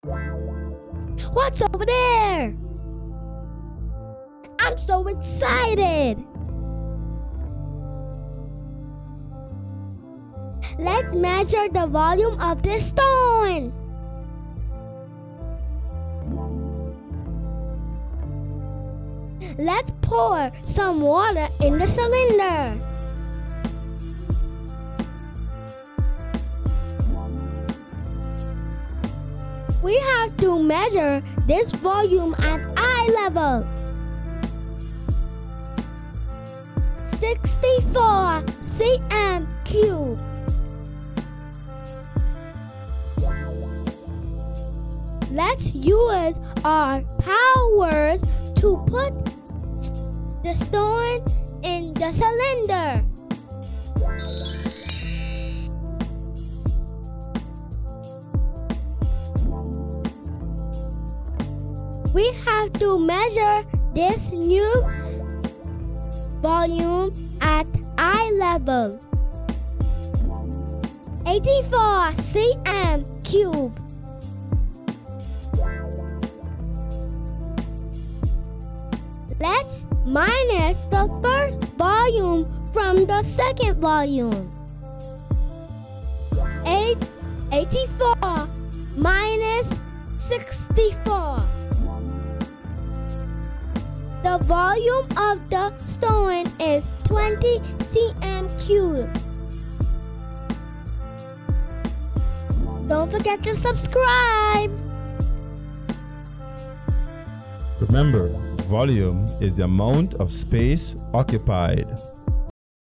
What's over there? I'm so excited! Let's measure the volume of this stone. Let's pour some water in the cylinder. We have to measure this volume at eye level. 64 cm cube. Let's use our powers to put the stone in the cylinder. We have to measure this new volume at eye level. 84 cm cube. Let's minus the first volume from the second volume. 84 minus 64. The volume of the stone is 20 cm cube. Don't forget to subscribe. Remember, volume is the amount of space occupied.